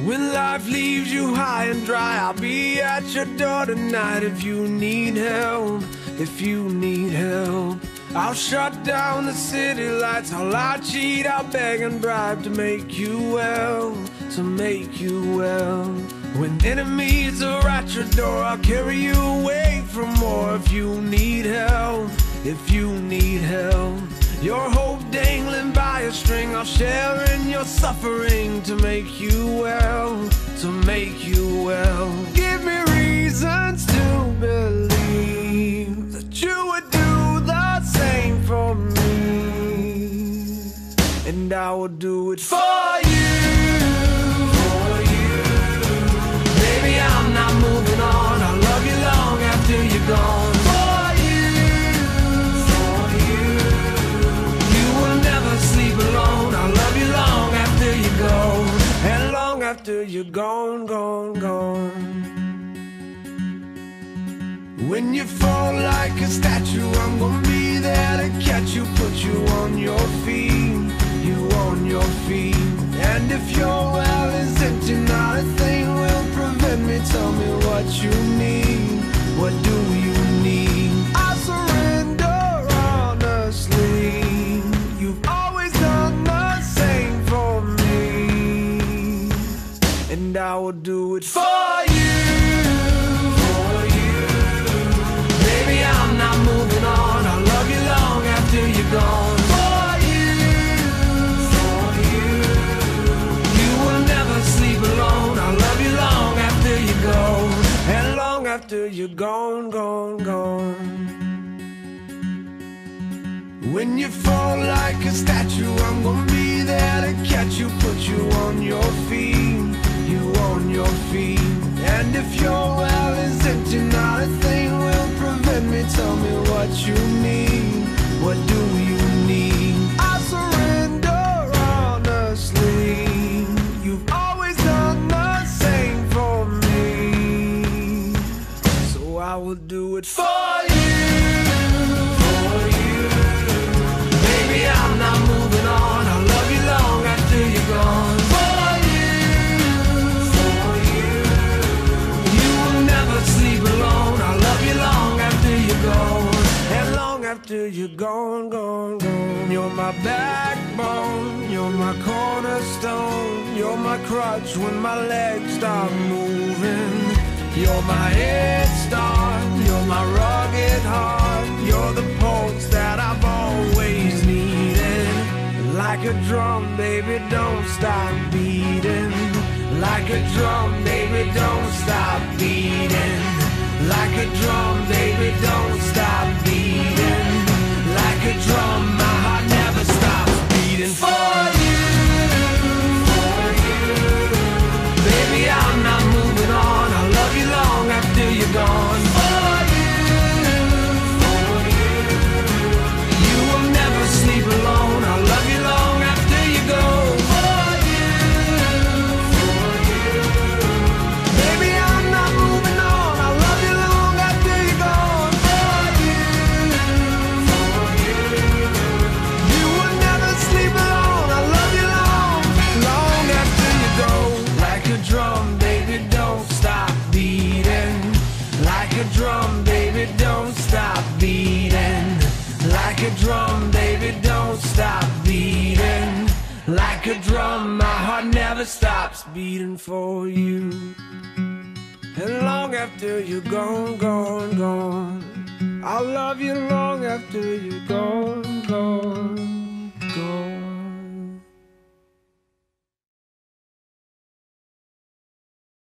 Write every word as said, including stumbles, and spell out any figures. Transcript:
When life leaves you high and dry, I'll be at your door tonight. If you need help, if you need help, I'll shut down the city lights. I'll lie, cheat, I'll beg and bribe to make you well, to make you well. When enemies are at your door, I'll carry you away from more. If you need help, if you need help, your hope dangling by a string, I'll share in your suffering to make you well, to make you well. Give me reasons to believe that you would do the same for me, and I will do it for you, for you. Baby, I'm not moving on. I'll love you long after you're gone. And long after you're gone, gone, gone. When you fall like a statue, I'm gonna be there to catch you, put you on your feet, you on your feet. And if your well is empty, not a thing will prevent me. Tell me what you need, what do you need? I surrender honestly. You've always done the same for me, and I will do it for you, for you. Baby, I'm not moving on. I'll love you long after you're gone. For you, for you. You will never sleep alone. I'll love you long after you go, and long after you're gone, gone, gone. When you fall like a statue, I'm gonna be there to catch you, put you on your feet, you on your feet. And if your well is empty, not a thing will prevent me. Tell me what you need, what do you need? I surrender honestly. You've always done the same for me, so I will do it for you, for you. Baby, I'm not moving on. I'll love you long after you're gone. For you, for you. You will never sleep alone. I'll love you long after you're gone, and long after you're gone, gone, gone. You're my backbone, you're my cornerstone, you're my crutch when my legs stop moving. You're my head start, you're my rugged heart, you're the pulse that I've always needed. Like a drum, baby, don't stop beating. Like a drum, baby, don't stop beating. Like a drum, baby, don't stop beating. Like a drum, my heart never stops beating. For you, for you. Baby, I'm not moving on. I'll love you long after you're gone. For you, for you. You will never sleep alone. I'll love you long after you go. For you, for you. Baby, I'm not moving on. I'll love you long after you're gone. For you, for you. You will never sleep alone. I'll love you long, long after you go. Like a drum, baby, don't stop beating. Like a drum, baby, don't stop beating. Like a drum, baby, don't stop beating. Like a drum, my heart never stops beating for you. And long after you're gone, gone, gone, I'll love you long after you're gone, gone.